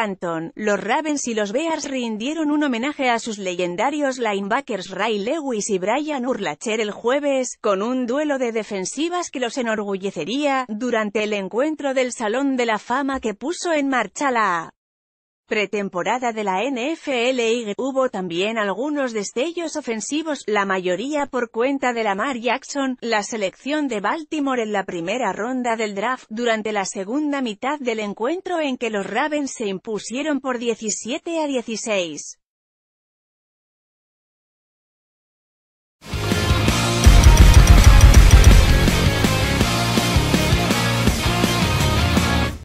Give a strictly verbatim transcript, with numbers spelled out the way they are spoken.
Canton, los Ravens y los Bears rindieron un homenaje a sus legendarios linebackers Ray Lewis y Brian Urlacher el jueves, con un duelo de defensivas que los enorgullecería, durante el encuentro del Salón de la Fama que puso en marcha la pretemporada de la N F L y hubo también algunos destellos ofensivos, la mayoría por cuenta de Lamar Jackson, la selección de Baltimore en la primera ronda del draft, durante la segunda mitad del encuentro en que los Ravens se impusieron por diecisiete a dieciséis.